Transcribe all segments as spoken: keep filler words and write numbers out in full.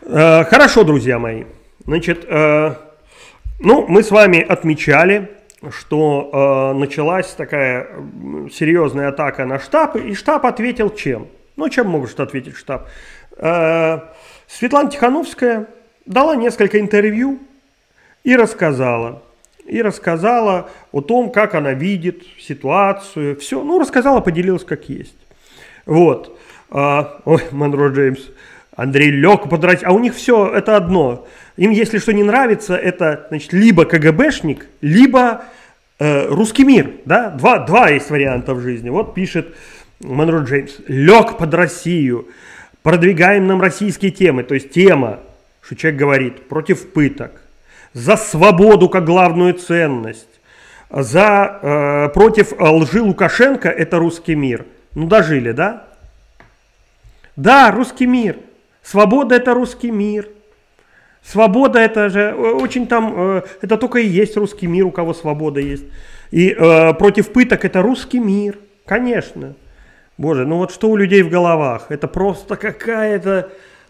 Э, хорошо, друзья мои. Значит, э, ну, мы с вами отмечали, что э, началась такая серьезная атака на штаб, и штаб ответил чем? Ну, чем может ответить штаб? Э, Светлана Тихановская дала несколько интервью и рассказала. И рассказала о том, как она видит ситуацию. Все, ну, рассказала, поделилась как есть. Вот. А, ой, Монро Джеймс. Андрей лег под Россию. А у них все это одно. Им, если что не нравится, это, значит, либо КГБшник, либо э, русский мир. Да? Два, два есть варианта в жизни. Вот пишет Монро Джеймс. Лег под Россию. Продвигаем нам российские темы. То есть тема, что человек говорит, против пыток. За свободу как главную ценность. За, э, против лжи Лукашенко, это русский мир. Ну, дожили, да? Да, русский мир. Свобода – это русский мир. Свобода – это же очень там, это только и есть русский мир, у кого свобода есть. И э, против пыток – это русский мир, конечно. Боже, ну вот что у людей в головах? Это просто какая-то...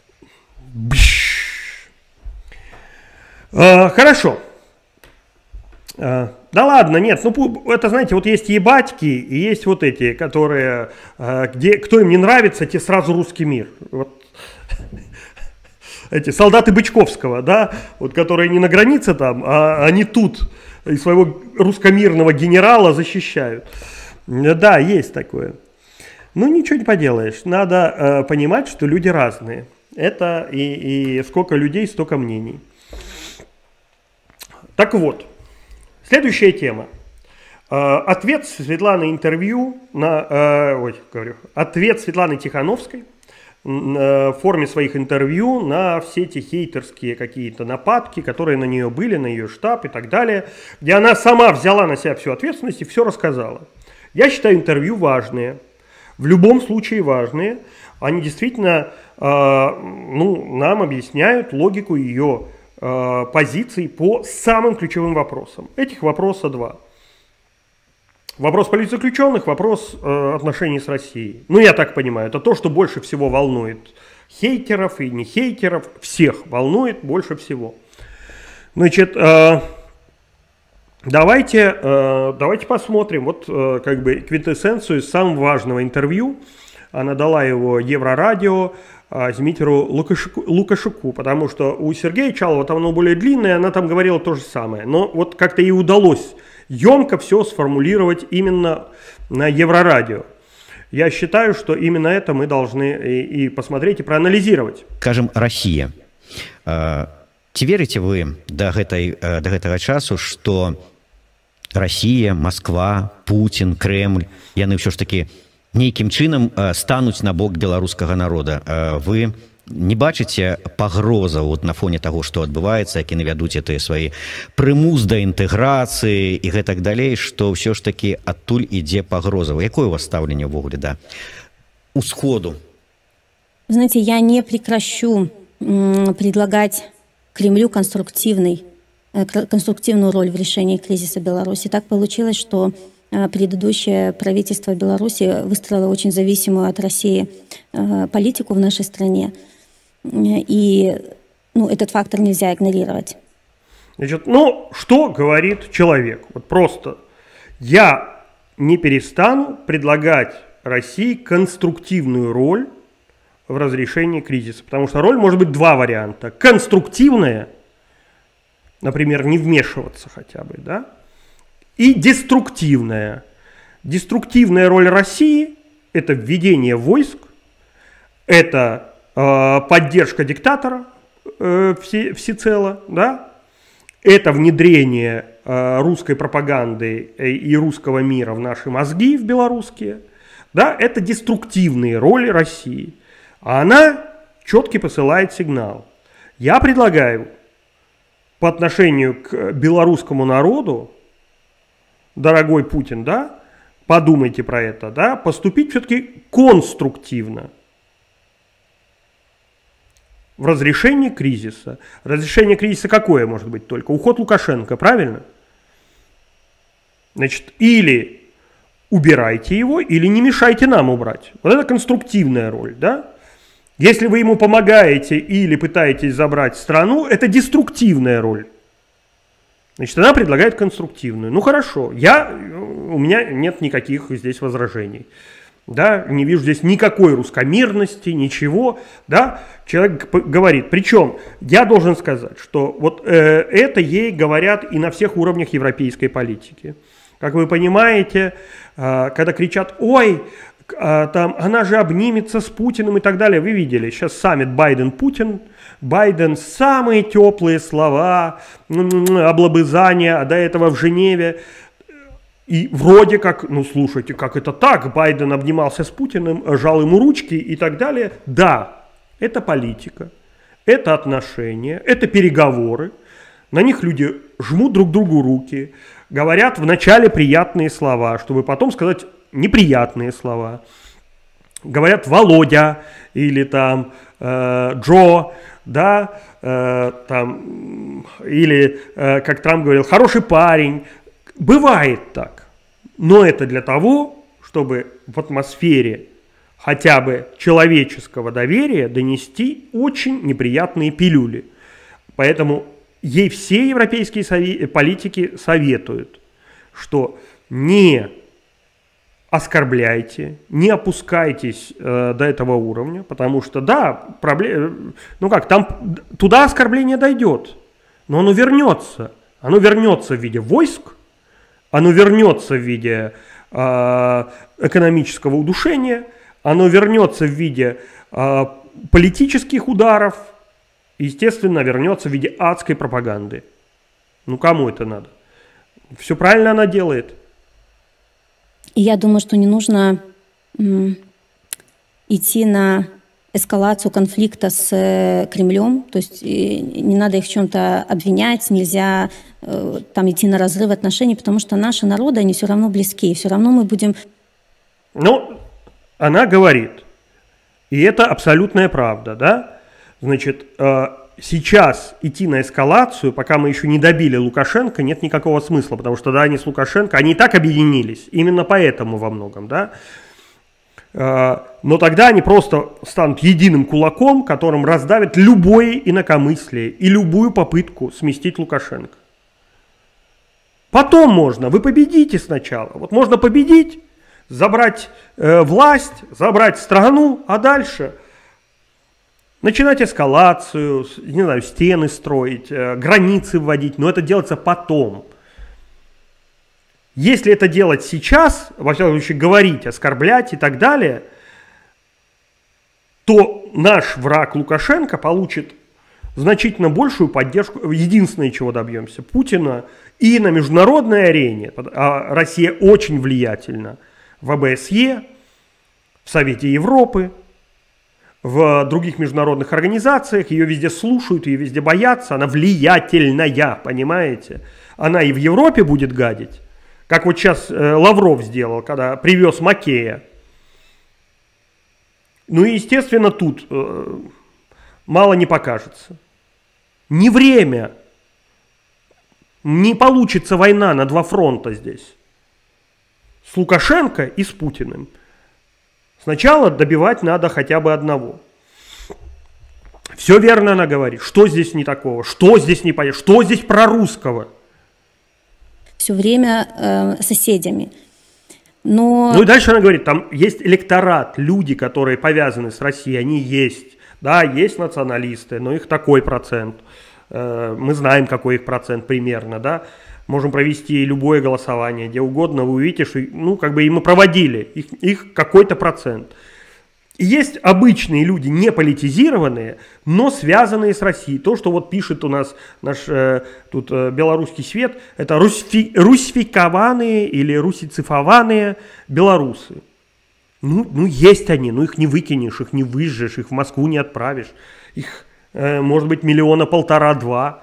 Э, хорошо. Э, да ладно, нет, ну это, знаете, вот есть ебатьки и есть вот эти, которые, э, где, кто им не нравится, те сразу русский мир. Вот. Эти солдаты Бычковского, да, вот, которые не на границе там, а они тут и своего русскомирного генерала защищают. Да, есть такое. Ну, ничего не поделаешь. Надо э, понимать, что люди разные. Это и, и сколько людей, столько мнений. Так вот, следующая тема. Э, ответ Светланы интервью на, э, ой, говорю, ответ Светланы Тихановской в форме своих интервью на все эти хейтерские какие-то нападки, которые на нее были, на ее штаб и так далее, где она сама взяла на себя всю ответственность и все рассказала. Я считаю интервью важные, в любом случае важные. Они действительно э, ну, нам объясняют логику ее э, позиций по самым ключевым вопросам. Этих вопросов два. Вопрос политзаключенных, вопрос э, отношений с Россией. Ну, я так понимаю, это то, что больше всего волнует хейтеров и не хейтеров. Всех волнует больше всего. Значит, э, давайте, э, давайте посмотрим вот э, как бы квинтэссенцию самого важного интервью. Она дала его Еврорадио э, Змитеру Лукашуку, Лукашуку, потому что у Сергея Чалова там оно более длинное, она там говорила то же самое. Но вот как-то ей удалось емко все сформулировать именно на Еврорадио. Я считаю, что именно это мы должны и, и посмотреть, и проанализировать. Скажем, Россия. Ці верите вы до, гэтай, до гэтага часу, что Россия, Москва, Путин, Кремль, яны ўсё ж таки нейкім чынам стануць на бок беларускага народа? Вы не бачыце пагрозаў вот на фоне того, што адбываецца, які навядуць тыя свае прымус да інтэграцыі і гэтак далей, што ўсё ж таки адтуль ідзе пагроза? Якое у вас стаўленне ўвогуле да усходу? Знаете, я не прекращу предлагать Кремлю конструктивный, конструктивную роль в решении кризиса Беларуси. Так получилось, что предыдущее правительство Беларуси выстроило очень зависимую от России политику в нашей стране. И ну, этот фактор нельзя игнорировать. Значит, ну, что говорит человек? Вот просто я не перестану предлагать России конструктивную роль в разрешении кризиса. Потому что роль может быть два варианта. Конструктивная, например, не вмешиваться хотя бы, да? И деструктивная. Деструктивная роль России – это введение войск, это э, поддержка диктатора э, все, всецело, да? Это внедрение э, русской пропаганды и русского мира в наши мозги, в белорусские. Да? Это деструктивные роли России. А она четко посылает сигнал. Я предлагаю по отношению к белорусскому народу, дорогой Путин, да, подумайте про это, да, поступить все-таки конструктивно в разрешении кризиса. Разрешение кризиса какое может быть только? Уход Лукашенко, правильно? Значит, или убирайте его, или не мешайте нам убрать. Вот это конструктивная роль, да? Если вы ему помогаете или пытаетесь забрать страну, это деструктивная роль. Значит, она предлагает конструктивную. Ну хорошо, я, у меня нет никаких здесь возражений. Да, не вижу здесь никакой русскомирности, ничего. Да. Человек говорит, причем я должен сказать, что вот э, это ей говорят и на всех уровнях европейской политики. Как вы понимаете, э, когда кричат, ой, э, там, она же обнимется с Путиным и так далее. Вы видели, сейчас саммит Байден-Путин. Байден самые теплые слова, облобызания, а до этого в Женеве. И вроде как, ну слушайте, как это так? Байден обнимался с Путиным, жал ему ручки и так далее. Да, это политика, это отношения, это переговоры. На них люди жмут друг другу руки, говорят вначале приятные слова, чтобы потом сказать неприятные слова. Говорят Володя или там э, Джо, да, э, там, или, э, как Трамп говорил, хороший парень. Бывает так, но это для того, чтобы в атмосфере хотя бы человеческого доверия донести очень неприятные пилюли. Поэтому ей все европейские сове- политики советуют, что не оскорбляйте, не опускайтесь э, до этого уровня, потому что, да, проблема, ну как, там туда оскорбление дойдет, но оно вернется, оно вернется в виде войск, оно вернется в виде э, экономического удушения, оно вернется в виде э, политических ударов, естественно, вернется в виде адской пропаганды. Ну, кому это надо? Все правильно она делает. И я думаю, что не нужно м, идти на эскалацию конфликта с э, Кремлем, то есть э, не надо их в чем-то обвинять, нельзя э, там идти на разрыв отношений, потому что наши народы, они все равно близки, и все равно мы будем... Ну, она говорит, и это абсолютная правда, да, значит, э, сейчас идти на эскалацию, пока мы еще не добили Лукашенко, нет никакого смысла, потому что, да, они с Лукашенко, они и так объединились, именно поэтому во многом, да. Но тогда они просто станут единым кулаком, которым раздавят любое инакомыслие и любую попытку сместить Лукашенко. Потом можно, вы победите сначала. Вот можно победить, забрать э, власть, забрать страну, а дальше начинать эскалацию, не знаю, стены строить, э, границы вводить, но это делается потом. Если это делать сейчас, во всяком случае говорить, оскорблять и так далее, то наш враг Лукашенко получит значительно большую поддержку. Единственное, чего добьемся, Путина и на международной арене. А Россия очень влиятельна в о бэ эс е, в Совете Европы, в других международных организациях. Ее везде слушают, ее везде боятся. Она влиятельная, понимаете? Она и в Европе будет гадить. Как вот сейчас э, Лавров сделал, когда привез Макея. Ну и, естественно, тут э, мало не покажется. Не время. Не получится война на два фронта здесь. С Лукашенко и с Путиным. Сначала добивать надо хотя бы одного. Все верно она говорит. Что здесь не такого? Что здесь не понятно? Что здесь прорусского? Все время э, соседями. Но... Ну и дальше она говорит, там есть электорат, люди, которые повязаны с Россией, они есть. Да, есть националисты, но их такой процент. Э, мы знаем, какой их процент примерно, да. Можем провести любое голосование, где угодно, вы увидите, что, ну, как бы и мы проводили, их, их какой-то процент. И есть обычные люди, не политизированные, но связанные с Россией. То, что вот пишет у нас наш э, тут э, белорусский свет, это русфи, русификованные или русицифованные белорусы. Ну, ну, есть они, ну их не выкинешь, их не выжжешь, их в Москву не отправишь. Их, э, может быть, миллиона полтора-два.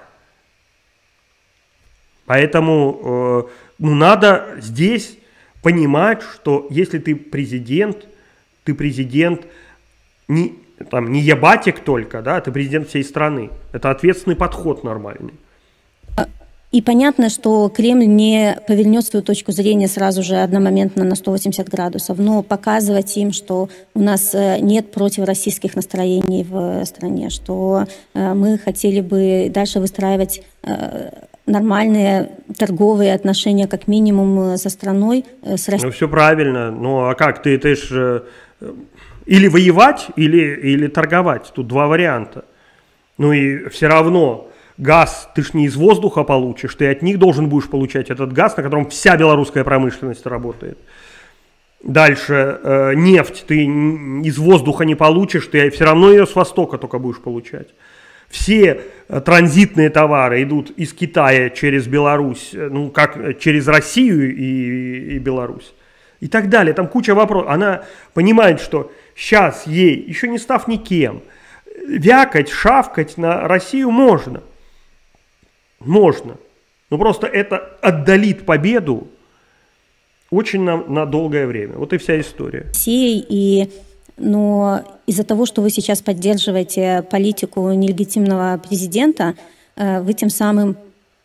Поэтому э, ну, надо здесь понимать, что если ты президент, ты президент не, там, не ебатик только, да, ты президент всей страны. Это ответственный подход нормальный. И понятно, что Кремль не повернет свою точку зрения сразу же одномоментно на сто восемьдесят градусов, но показывать им, что у нас нет противороссийских настроений в стране, что мы хотели бы дальше выстраивать нормальные торговые отношения как минимум со страной, с Россией. Ну все правильно, ну а как ты, ты ж или воевать, или, или торговать, тут два варианта. Ну и все равно газ ты ж не из воздуха получишь, ты от них должен будешь получать этот газ, на котором вся белорусская промышленность работает. Дальше э, нефть ты из воздуха не получишь, ты все равно ее с востока только будешь получать. Все э, транзитные товары идут из Китая через Беларусь, ну как через Россию и, и Беларусь. И так далее, там куча вопросов. Она понимает, что сейчас ей, еще не став никем, вякать, шавкать на Россию можно. Можно. Но просто это отдалит победу очень на, на долгое время. Вот и вся история. И, но из-за того, что вы сейчас поддерживаете политику нелегитимного президента, вы тем самым...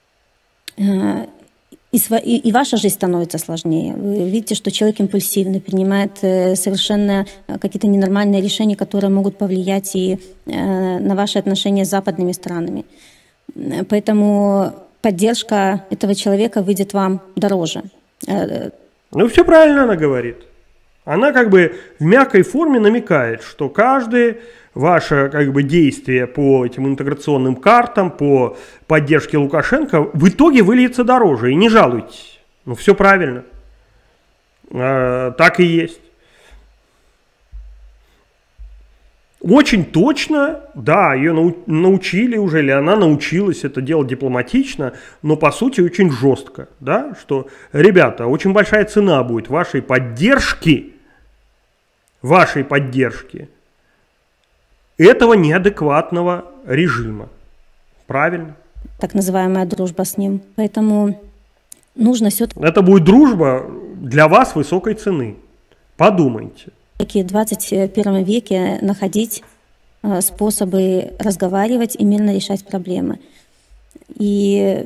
И, и, и ваша жизнь становится сложнее. Вы видите, что человек импульсивный, принимает э, совершенно какие-то ненормальные решения, которые могут повлиять и э, на ваши отношения с западными странами. Поэтому поддержка этого человека выйдет вам дороже. Ну, все правильно она говорит. Она как бы в мягкой форме намекает, что каждое ваше как бы действие по этим интеграционным картам, по поддержке Лукашенко в итоге выльется дороже. И не жалуйтесь. Ну, все правильно. А, так и есть. Очень точно, да, ее научили уже, или она научилась это делать дипломатично, но по сути очень жестко, да, что, ребята, очень большая цена будет вашей поддержки, вашей поддержки этого неадекватного режима. Правильно? Так называемая дружба с ним. Поэтому нужно все-таки... Это будет дружба для вас высокой цены. Подумайте. В двадцать первом веке находить способы разговаривать и мирно решать проблемы. И,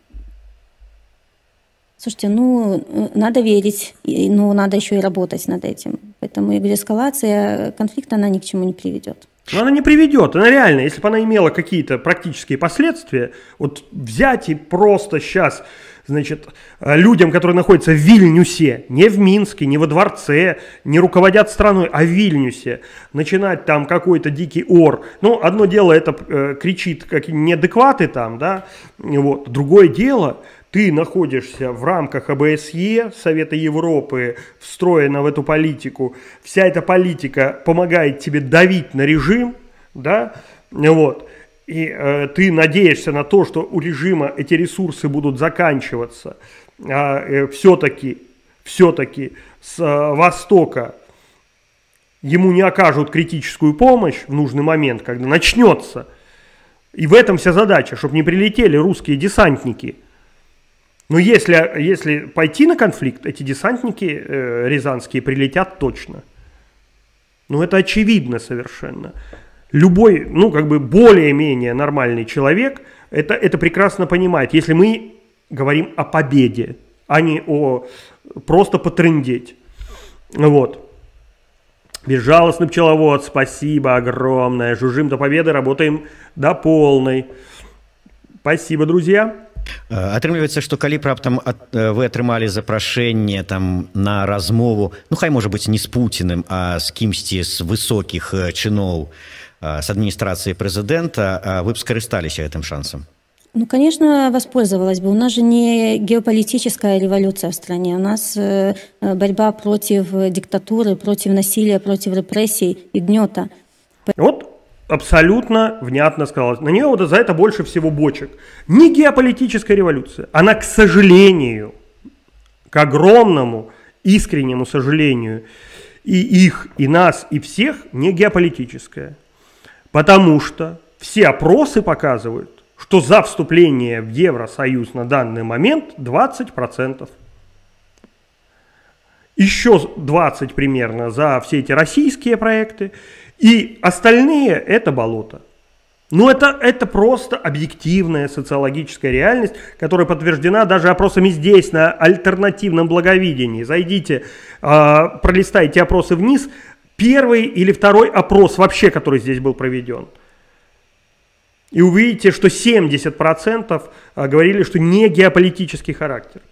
слушайте, ну, надо верить, но надо еще и работать над этим. Поэтому, я говорю, эскалация конфликта, она ни к чему не приведет. Но она не приведет, она реально, если бы она имела какие-то практические последствия, вот взять и просто сейчас, значит, людям, которые находятся в Вильнюсе, не в Минске, не во дворце, не руководят страной, а в Вильнюсе, начинать там какой-то дикий ор. Ну, одно дело, это э, кричит какие-то неадекваты там, да, вот. Другое дело, ты находишься в рамках о бэ эс е, Совета Европы, встроена в эту политику, вся эта политика помогает тебе давить на режим, да, вот, и э, ты надеешься на то, что у режима эти ресурсы будут заканчиваться, а э, все-таки, все-таки с э, Востока ему не окажут критическую помощь в нужный момент, когда начнется, и в этом вся задача, чтобы не прилетели русские десантники. Но если, если пойти на конфликт, эти десантники э, рязанские прилетят точно. Ну, это очевидно совершенно. Любой, ну, как бы более-менее нормальный человек это, это прекрасно понимает, если мы говорим о победе, а не о просто потрындеть. Вот. Безжалостный пчеловод, спасибо огромное. Жужжим до победы, работаем до полной. Спасибо, друзья. Атрымліваецца, што калі б раптам вы атрымалі запрашэнне там на размову, ну хай можа быць не з Пуціным, а з кімсьці з высокіх чыноў с адміністрацыі прэзідэнта, вы б скарысталіся гэтым шансам? Ну, конечно, воспользовалась бы. У нас же не геополитическая революция в стране. У нас борьба против диктатуры, против насилия, против репрессий и гнета. Вот. Абсолютно внятно сказала. На нее вот за это больше всего бочек. Не геополитическая революция. Она, к сожалению, к огромному, искреннему сожалению, и их, и нас, и всех, не геополитическая. Потому что все опросы показывают, что за вступление в Евросоюз на данный момент двадцать процентов. Еще двадцать примерно за все эти российские проекты. И остальные это болото. Ну, это, это просто объективная социологическая реальность, которая подтверждена даже опросами здесь, на альтернативном благовидении. Зайдите, э, пролистайте опросы вниз. Первый или второй опрос вообще, который здесь был проведен. И увидите, что семьдесят процентов говорили, что не геополитический характер.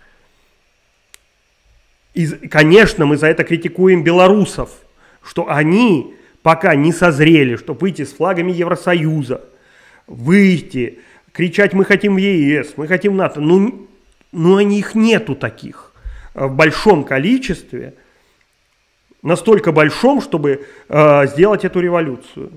И, конечно, мы за это критикуем белорусов, что они пока не созрели, чтобы выйти с флагами Евросоюза, выйти, кричать «мы хотим в ЕС», «мы хотим в НАТО». Ну, ну их нету таких в большом количестве, настолько большом, чтобы э, сделать эту революцию.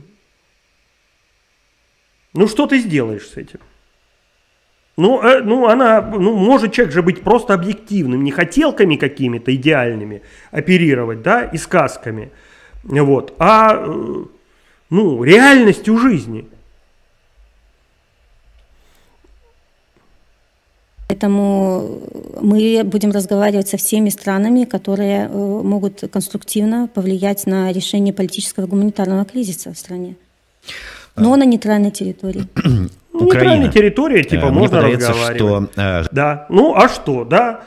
Ну, что ты сделаешь с этим? Ну, э, ну, она, ну, может человек же быть просто объективным, не хотелками какими-то идеальными оперировать, да, и сказками, вот, а, э, ну, реальностью жизни. Поэтому мы будем разговаривать со всеми странами, которые могут конструктивно повлиять на решение политического и гуманитарного кризиса в стране. Но на нейтральной территории. Ну, нейтральная территория, типа, Мне можно разговаривать. Что... Да, ну а что, да?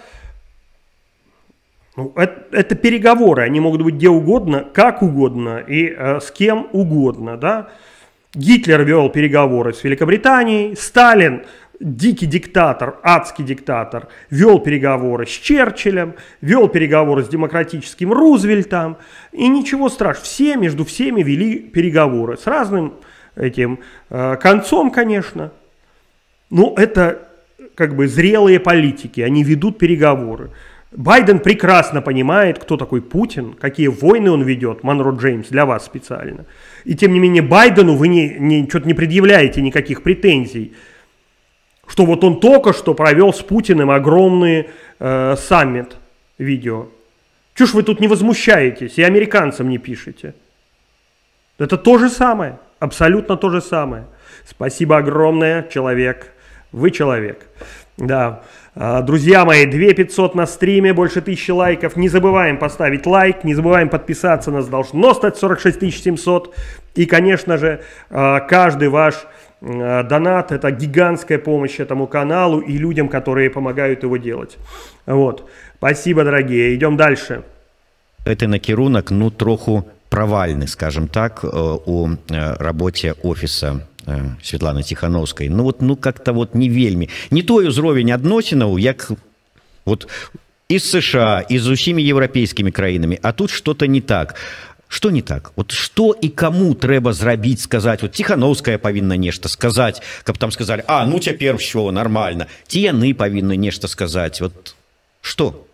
Ну, это, это переговоры, они могут быть где угодно, как угодно и э, с кем угодно, да? Гитлер вел переговоры с Великобританией, Сталин, дикий диктатор, адский диктатор, вел переговоры с Черчиллем, вел переговоры с демократическим Рузвельтом, и ничего страшного, все между всеми вели переговоры с разным этим э, концом, конечно. Но это как бы зрелые политики, они ведут переговоры. Байден прекрасно понимает, кто такой Путин, какие войны он ведет, Монро Джеймс, для вас специально. И тем не менее Байдену вы не, не, что-то не предъявляете никаких претензий, что вот он только что провел с Путиным огромный э, саммит видео. Чего ж вы тут не возмущаетесь и американцам не пишете? Это то же самое, абсолютно то же самое. Спасибо огромное, человек. Вы человек. Да. Друзья мои, две тысячи пятьсот на стриме, больше тысячи лайков. Не забываем поставить лайк, не забываем подписаться, нас должно стать сорок шесть тысяч семьсот. И, конечно же, каждый ваш донат – это гигантская помощь этому каналу и людям, которые помогают его делать. Вот. Спасибо, дорогие. Идем дальше. Это накірунак, ну, троху провальны, скажем так, у работе офиса Светланы Тихановской. Ну вот, ну как-то вот не вельмі. Не той узровень адносінаў, як вот из США, и с усімі европейскими краінамі, а тут что-то не так. Что не так? Вот что и кому трэба зрабіць, сказать? Вот Тихановская павінна нешта сказать, каб там сказали, а, ну цяпер все нормально. Ці яны павінны нешта сказать. Вот что?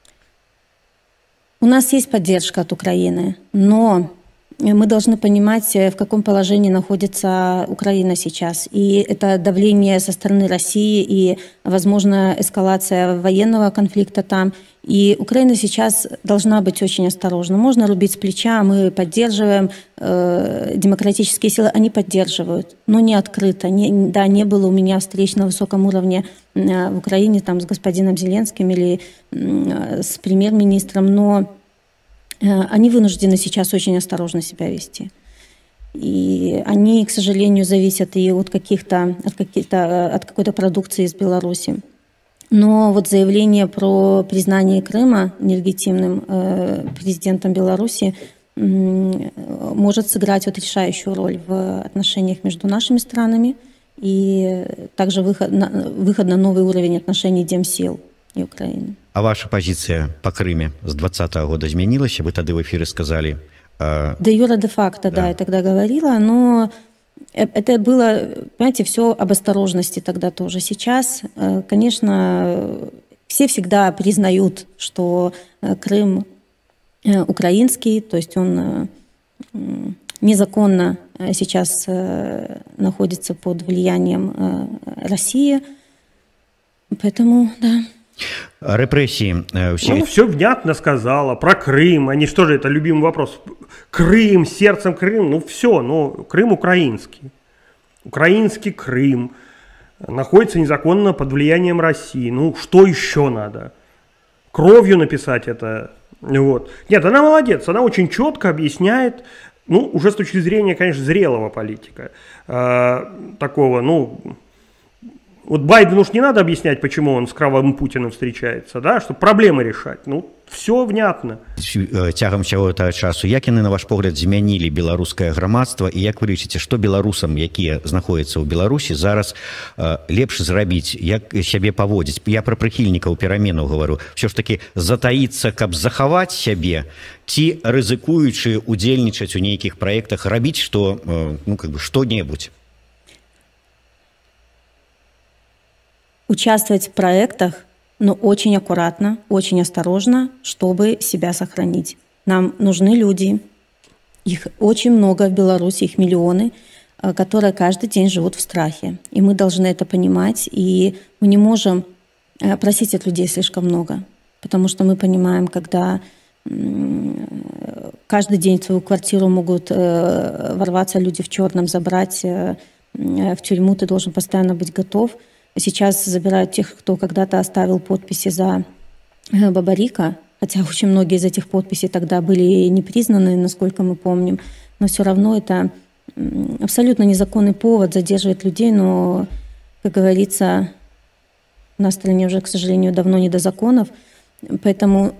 У нас есть поддержка от Украины, но мы должны понимать, в каком положении находится Украина сейчас. И это давление со стороны России и, возможно, эскалация военного конфликта там. И Украина сейчас должна быть очень осторожна. Можно рубить с плеча, мы поддерживаем, э, демократические силы, они поддерживают, но не открыто. Не, да, не было у меня встреч на высоком уровне э, в Украине там, с господином Зеленским или э, с премьер-министром, но они вынуждены сейчас очень осторожно себя вести. И они, к сожалению, зависят и от каких-то, от каких-то, от какой-то продукции из Беларуси. Но вот заявление про признание Крыма нелегитимным э, президентом Беларуси э, может сыграть вот решающую роль в отношениях между нашими странами и также выход на, выход на новый уровень отношений демсил и Украины. А ваша позиция по Крыме с двадцатого года изменилась? Вы тогда в эфире сказали... Э... Де юра, де факто, да. да, я тогда говорила, но это было, понимаете, все об осторожности тогда тоже. Сейчас, конечно, все всегда признают, что Крым украинский, то есть он незаконно сейчас находится под влиянием России, поэтому, да. Репрессии. Все... Ну, все внятно сказала про Крым. Они что же, это любимый вопрос. Крым, сердцем Крым. Ну все, ну Крым украинский. Украинский Крым находится незаконно под влиянием России. Ну что еще надо? Кровью написать это. Вот. Нет, она молодец. Она очень четко объясняет ну, уже с точки зрения, конечно, зрелого политика, э, такого, ну, вот Байдену уж не надо объяснять, почему он с кровавым Путиным встречается, да, чтобы проблемы решать, ну, все внятно. Цягам усяго гэтага часу, як яны, на ваш погляд, змянілі беларускае грамадства, і як вы лічыце, што беларусам, якія знаходзяцца ў Беларусі, зараз э, лепш зрабіць, як сябе паводзіць? Я пра прыхільнікаў пераменаў гавару. Все ж таки затаіцца, каб захаваць сябе, ці рызыкуючы удзельнічаць у нейкіх праектах, рабіць што, э, ну, как бы, што-небудзь? Участвовать в проектах, но очень аккуратно, очень осторожно, чтобы себя сохранить. Нам нужны люди, их очень много в Беларуси, их миллионы, которые каждый день живут в страхе. И мы должны это понимать, и мы не можем просить от людей слишком много, потому что мы понимаем, когда каждый день в свою квартиру могут ворваться люди в черном, забрать в тюрьму, ты должен постоянно быть готов. Сейчас забирают тех, кто когда-то оставил подписи за Бабарика, хотя очень многие из этих подписей тогда были не признаны, насколько мы помним, но все равно это абсолютно незаконный повод задерживать людей, но, как говорится, у нас в стране уже, к сожалению, давно не до законов, поэтому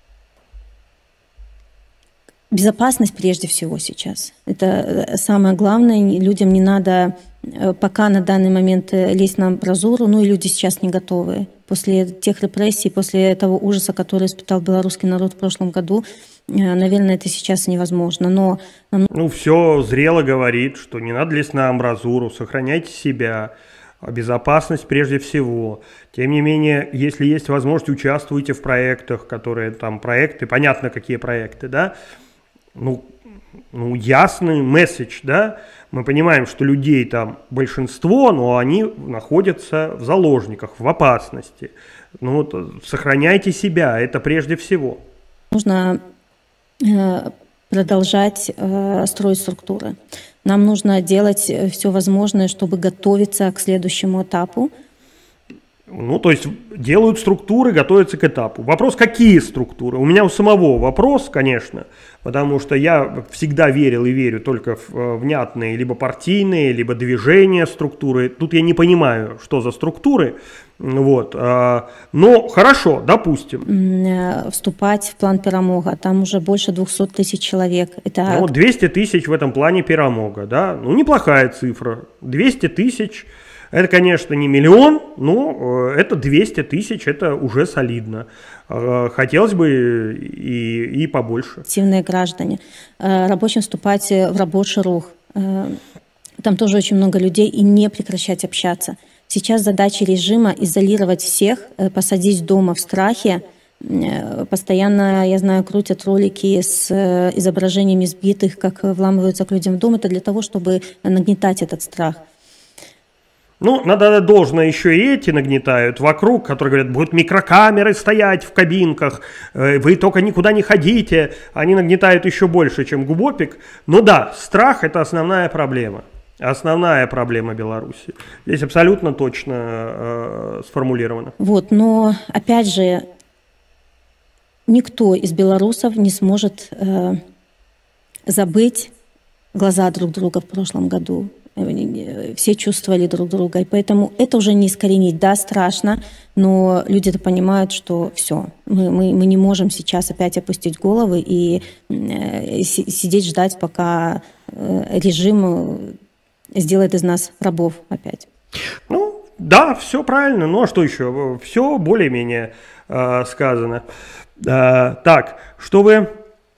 безопасность прежде всего сейчас. Это самое главное, людям не надо пока на данный момент лезть на амбразуру, ну и люди сейчас не готовы. После тех репрессий, после того ужаса, который испытал белорусский народ в прошлом году, наверное, это сейчас невозможно. Но... Ну, все зрело говорит, что не надо лезть на амбразуру, сохраняйте себя, безопасность прежде всего. Тем не менее, если есть возможность, участвуйте в проектах, которые там проекты, понятно, какие проекты, да, ну, ну ясный месседж, да, мы понимаем, что людей там большинство, но они находятся в заложниках, в опасности. Ну вот, сохраняйте себя, это прежде всего. Нужно э, продолжать э, строить структуры. Нам нужно делать все возможное, чтобы готовиться к следующему этапу. Ну, то есть делают структуры, готовятся к этапу. Вопрос, какие структуры? У меня у самого вопрос, конечно, потому что я всегда верил и верю только в внятные либо партийные, либо движения структуры. Тут я не понимаю, что за структуры. Вот. Но хорошо, допустим. Вступать в план Перамога. Там уже больше двухсот тысяч человек. Это... Ну, двести тысяч в этом плане Перамога, да? Ну, неплохая цифра. двести тысяч. Это, конечно, не миллион, но это двести тысяч, это уже солидно. Хотелось бы и, и побольше. Активные граждане. Рабочим вступать в рабочий рух. Там тоже очень много людей, и не прекращать общаться. Сейчас задача режима изолировать всех, посадить дома в страхе. Постоянно, я знаю, крутят ролики с изображениями избитых, как вламываются к людям в дом. Это для того, чтобы нагнетать этот страх. Ну, надо должное, еще и эти нагнетают вокруг, которые говорят, будут микрокамеры стоять в кабинках, вы только никуда не ходите. Они нагнетают еще больше, чем Губопик. Но да, страх – это основная проблема. Основная проблема Беларуси. Здесь абсолютно точно э, сформулировано. Вот, но опять же, никто из белорусов не сможет э, забыть глаза друг друга в прошлом году. Все чувствовали друг друга, и поэтому это уже не искоренить. Да, страшно, но люди-то понимают, что все, мы, мы, мы не можем сейчас опять опустить головы и э, сидеть, ждать, пока э, режим сделает из нас рабов опять. Ну, да, все правильно, ну а что еще? Все более-менее э, сказано. Э, так, что вы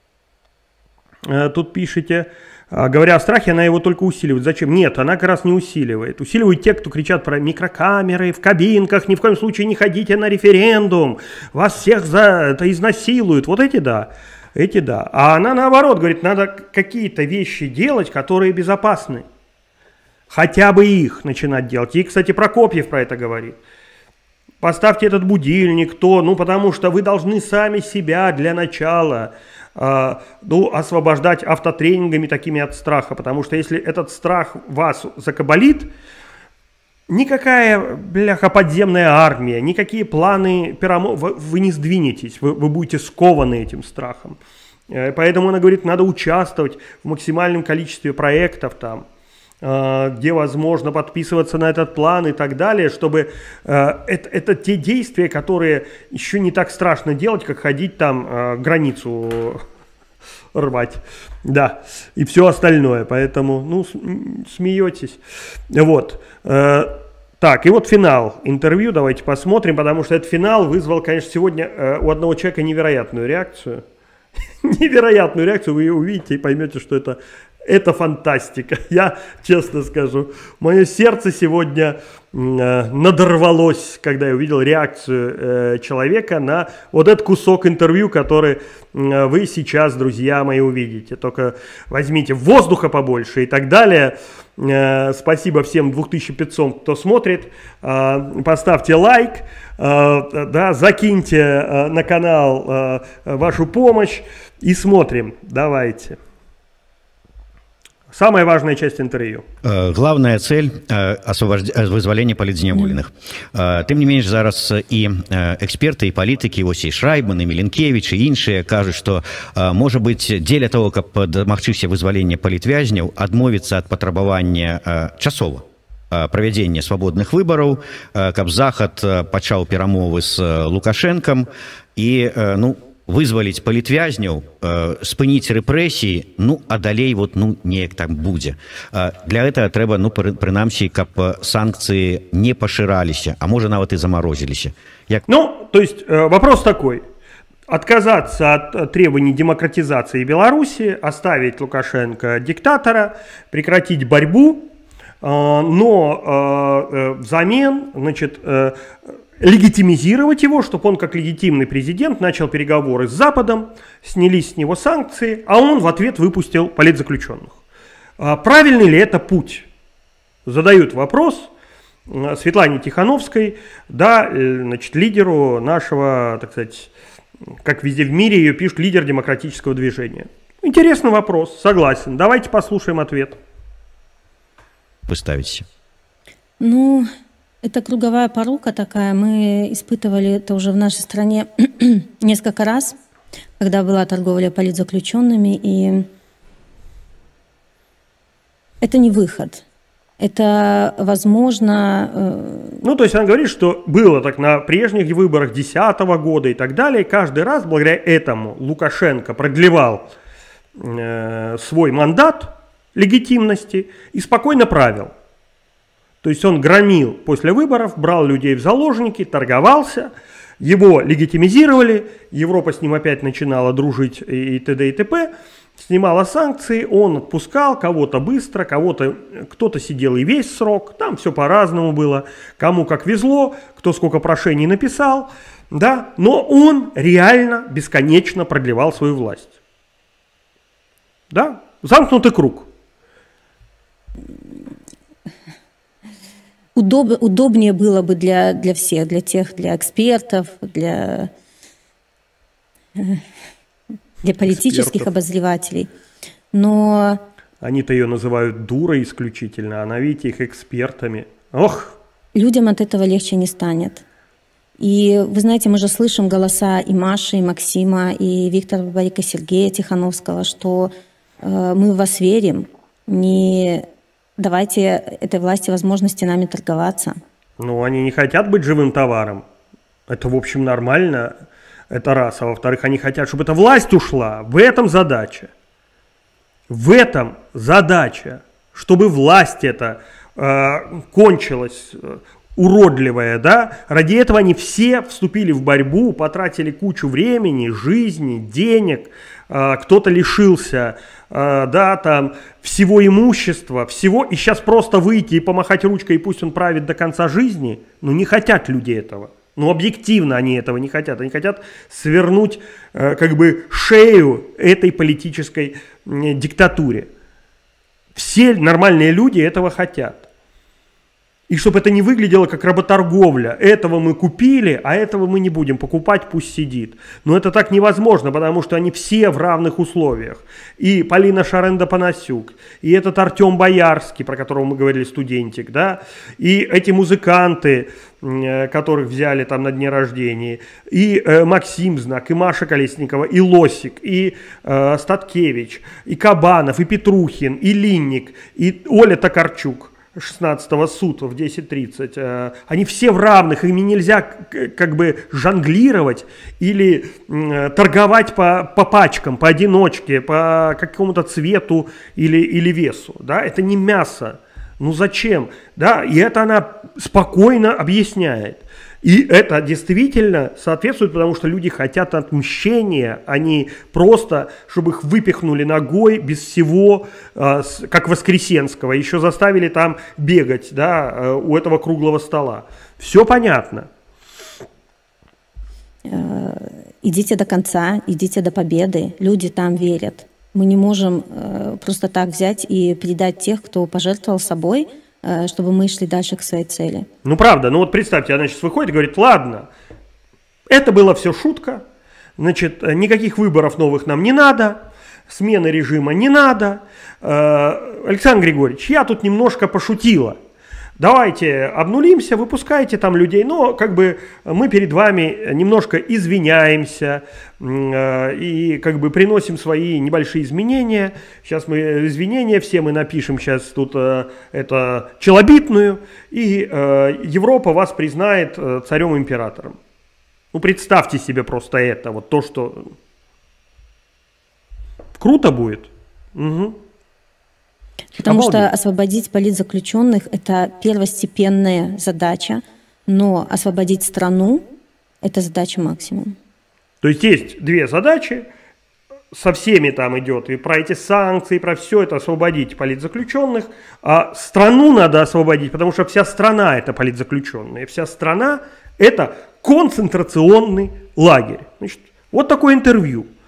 э, тут пишете? Говоря о страхе, она его только усиливает. Зачем? Нет, она как раз не усиливает. Усиливают те, кто кричат про микрокамеры в кабинках, ни в коем случае не ходите на референдум, вас всех за это изнасилуют. Вот эти да, эти да. А она наоборот говорит, надо какие-то вещи делать, которые безопасны. Хотя бы их начинать делать. И, кстати, Прокопьев про это говорит. Поставьте этот будильник, то, ну потому что вы должны сами себя для начала... ну, освобождать автотренингами такими от страха, потому что если этот страх вас закабалит, никакая, бляха, подземная армия, никакие планы Перамога, вы, вы не сдвинетесь, вы, вы будете скованы этим страхом. Поэтому она говорит, надо участвовать в максимальном количестве проектов там, где возможно подписываться на этот план и так далее, чтобы это, это те действия, которые еще не так страшно делать, как ходить там границу рвать, да, и все остальное, поэтому, ну, смеетесь, вот. Так, и вот финал интервью, давайте посмотрим, потому что этот финал вызвал, конечно, сегодня у одного человека невероятную реакцию, невероятную реакцию, вы ее увидите и поймете, что это, это фантастика, я честно скажу, мое сердце сегодня э, надорвалось, когда я увидел реакцию э, человека на вот этот кусок интервью, который э, вы сейчас, друзья мои, увидите, только возьмите воздуха побольше и так далее. Спасибо всем двум тысячам пятистам, кто смотрит. Поставьте лайк, да, закиньте на канал вашу помощь и смотрим. Давайте. Самая важная часть интервью. Главная цель освобожд... вызволения политзняволеных. Тым не менш, зараз і эксперты, і палітыкі, вось і Шрайбман, і Міленкевіч, і іншыя кажуць, што, можа быць, дзеля того, каб дамагчыся вызвалення палітвязняў, адмовіцца ад патрабавання часова правядзення свабодных выбараў, каб Захад пачаў перамовы з Лукашэнкам і, ну, вызваліць палітвязняў, э, спыніць рэпрэсіі, ну, а далей вот, ну, неяк там будзе. Э, для гэтага трэба, ну, пры, прынамсі, каб санкцыі не пашыраліся, а можа нават і замарозіліся. Як... Ну, то есть э, вопрос такой. Отказаться от требований демократизации Беларуси, оставить Лукашенко диктатора, прекратить борьбу, э, но э, взамен, значит, э, легитимизировать его, чтобы он как легитимный президент начал переговоры с Западом, снялись с него санкции, а он в ответ выпустил политзаключенных. Правильный ли это путь? Задают вопрос Светлане Тихановской, да, значит, лидеру нашего, так сказать, как везде в мире ее пишут, лидер демократического движения. Интересный вопрос, согласен. Давайте послушаем ответ. Вы ставите. Ну... Это круговая порука такая. Мы испытывали это уже в нашей стране несколько раз, когда была торговля политзаключенными, и это не выход. Это возможно... Э... Ну, то есть она говорит, что было так на прежних выборах две тысячи десятого года и так далее. Каждый раз благодаря этому Лукашенко продлевал э, свой мандат легитимности и спокойно правил. То есть он громил после выборов, брал людей в заложники, торговался, его легитимизировали, Европа с ним опять начинала дружить и т.д. и т.п., снимала санкции, он отпускал кого-то быстро, кого-то, кто-то сидел и весь срок, там все по-разному было, кому как везло, кто сколько прошений написал, да, но он реально бесконечно продлевал свою власть. Да, замкнутый круг. Удоб, удобнее было бы для, для всех, для тех, для экспертов, для, для политических экспертов, обозревателей. Но... Они-то ее называют дурой исключительно, а она, видите, их экспертами. Ох! Людям от этого легче не станет. И вы знаете, мы же слышим голоса и Маши, и Максима, и Виктора Бабарика, Сергея Тихановского, что э, мы в вас верим, не... Давайте этой власти возможности нами торговаться. Ну, они не хотят быть живым товаром. Это, в общем, нормально. Это раз. А во-вторых, они хотят, чтобы эта власть ушла. В этом задача. В этом задача. Чтобы власть эта э, кончилась, э, уродливая, да. Ради этого они все вступили в борьбу, потратили кучу времени, жизни, денег. Э, кто-то лишился... да, там, всего имущества, всего, и сейчас просто выйти и помахать ручкой, и пусть он правит до конца жизни, ну, не хотят люди этого. Ну, объективно они этого не хотят. Они хотят свернуть, э, как бы, шею этой политической э, диктатуре. Все нормальные люди этого хотят. И чтобы это не выглядело как работорговля. Этого мы купили, а этого мы не будем покупать, пусть сидит. Но это так невозможно, потому что они все в равных условиях. И Полина Шаренда-Панасюк, и этот Артем Боярский, про которого мы говорили, студентик, да, и эти музыканты, которых взяли там на дне рождения, и э, Максим Знак, и Маша Колесникова, и Лосик, и э, Статкевич, и Кабанов, и Петрухин, и Линник, и Оля Токарчук. шестнадцатого суд в десять тридцать. Они все в равных, ими нельзя как бы жонглировать или торговать по, по пачкам, поодиночке, по какому-то цвету или, или весу. Да? Это не мясо. Ну зачем? Да? И это она спокойно объясняет. И это действительно соответствует, потому что люди хотят отмщения, они просто, чтобы их выпихнули ногой без всего, как Воскресенского, еще заставили там бегать, да, у этого круглого стола. Все понятно. Идите до конца, идите до победы, люди там верят. Мы не можем просто так взять и предать тех, кто пожертвовал собой, чтобы мы шли дальше к своей цели. Ну, правда. Ну, вот представьте, она сейчас выходит и говорит, ладно, это была все шутка, значит, никаких выборов новых нам не надо, смены режима не надо. Александр Григорьевич, я тут немножко пошутила. Давайте обнулимся, выпускайте там людей, но как бы мы перед вами немножко извиняемся э, и как бы приносим свои небольшие изменения. Сейчас мы извинения все мы напишем сейчас тут э, это челобитную, и э, Европа вас признает э, царем-императором. Ну представьте себе просто это, вот то, что круто будет. Угу. Потому Обалдеть. Что освободить политзаключенных – это первостепенная задача, но освободить страну – это задача максимум. То есть есть две задачи, со всеми там идет, и про эти санкции, и про все это освободить политзаключенных, а страну надо освободить, потому что вся страна – это политзаключенные, вся страна – это концентрационный лагерь. Значит, вот такое интервью.